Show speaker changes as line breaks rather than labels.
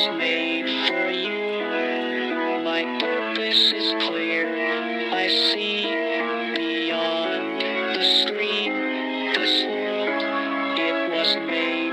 was made for you. My purpose is clear. I see beyond the screen. This world, it was made